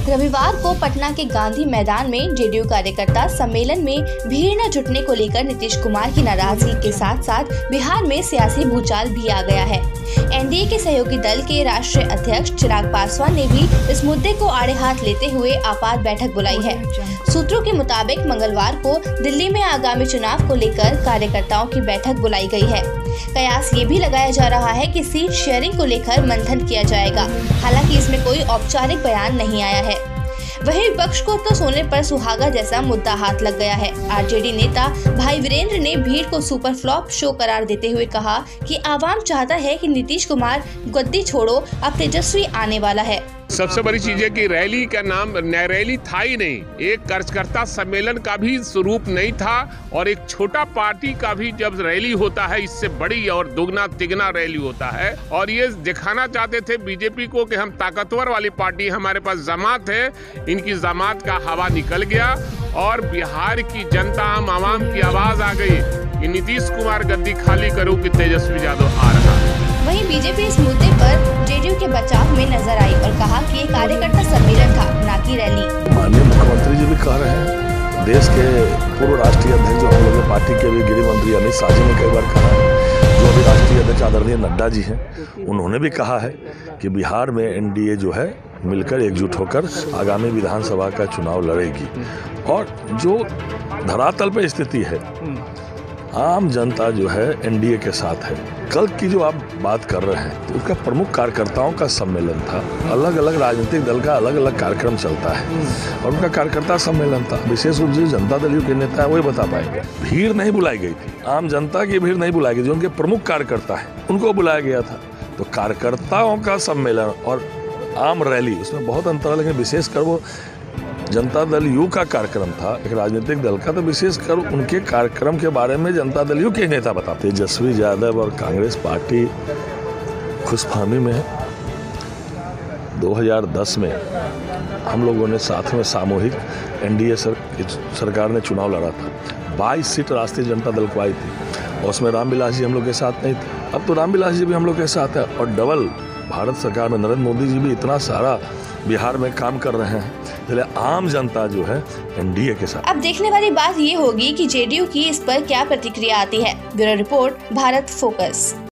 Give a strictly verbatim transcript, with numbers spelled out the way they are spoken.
रविवार को पटना के गांधी मैदान में जेडीयू कार्यकर्ता सम्मेलन में भीड़ न जुटने को लेकर नीतीश कुमार की नाराजगी के साथ साथ बिहार में सियासी भूचाल भी आ गया है। एनडीए के सहयोगी दल के राष्ट्रीय अध्यक्ष चिराग पासवान ने भी इस मुद्दे को आड़े हाथ लेते हुए आपात बैठक बुलाई है। सूत्रों के मुताबिक मंगलवार को दिल्ली में आगामी चुनाव को लेकर कार्यकर्ताओं की बैठक बुलाई गई है। कयास ये भी लगाया जा रहा है कि सीट शेयरिंग को लेकर मंथन किया जाएगा। हालांकि इसमें कोई औपचारिक बयान नहीं आया है। वहीं विपक्ष को तो सोने पर सुहागा जैसा मुद्दा हाथ लग गया है। आरजेडी नेता भाई वीरेंद्र ने भीड़ को सुपर फ्लॉप शो करार देते हुए कहा कि आवाम चाहता है कि नीतीश कुमार गद्दी छोड़ो, अब तेजस्वी आने वाला है। सबसे बड़ी चीज है कि रैली का नाम रैली था ही नहीं, एक कार्यकर्ता सम्मेलन का भी स्वरूप नहीं था और एक छोटा पार्टी का भी जब रैली होता है इससे बड़ी और दुगना तिगना रैली होता है। और ये दिखाना चाहते थे बीजेपी को कि हम ताकतवर वाली पार्टी, हमारे पास जमात है। इनकी जमात का हवा निकल गया और बिहार की जनता आम आवाम की आवाज आ गई कि नीतीश कुमार गद्दी खाली करो कि तेजस्वी यादव आ रहा है। वहीं बीजेपी इस मुद्दे पर जेडीयू के बचाव में नजर आई और कहा कि ये कार्यकर्ता सम्मेलन था, न कि रैली। माननीय मुख्यमंत्री जी भी कह रहे हैं, देश के पूर्व राष्ट्रीय अध्यक्ष जो हम लोग पार्टी के भी गृह मंत्री अमित शाह जी ने कई बार कहा है, जो अभी राष्ट्रीय अध्यक्ष आदरणीय नड्डा जी हैं, उन्होंने भी कहा है कि बिहार में एनडीए जो है मिलकर एकजुट होकर आगामी विधानसभा का चुनाव लड़ेगी। और जो धरातल पर स्थिति है, आम जनता जो है एनडीए के साथ है। कल की जो आप बात कर रहे हैं तो उसका प्रमुख कार्यकर्ताओं का सम्मेलन था। अलग अलग राजनीतिक दल का अलग अलग कार्यक्रम चलता है और उनका कार्यकर्ता सम्मेलन था। विशेष रूप से जनता दल के नेता है वही बता पाएंगे। भीड़ नहीं बुलाई गई थी, आम जनता की भीड़ नहीं बुलाई गई, जो उनके प्रमुख कार्यकर्ता है उनको बुलाया गया था। तो कार्यकर्ताओं का सम्मेलन और आम रैली, उसमें बहुत अंतर है। लेकिन विशेषकर वो जनता दल यू का कार्यक्रम था, एक राजनीतिक दल का, तो विशेषकर उनके कार्यक्रम के बारे में जनता दल यू के नेता बताते। तेजस्वी यादव और कांग्रेस पार्टी खुशफहमी में है। दो हज़ार दस में हम लोगों ने साथ में सामूहिक एनडीए सर, सरकार ने चुनाव लड़ा था। बाईस सीट राष्ट्रीय जनता दल को आई थी और उसमें रामविलास जी हम लोग के साथ नहीं थे। अब तो रामविलास जी भी हम लोग के साथ है और डबल भारत सरकार में नरेंद्र मोदी जी भी इतना सारा बिहार में काम कर रहे हैं। इसलिए आम जनता जो है एनडीए के साथ। अब देखने वाली बात ये होगी कि जेडीयू की इस पर क्या प्रतिक्रिया आती है। Bureau report, Bharat focus.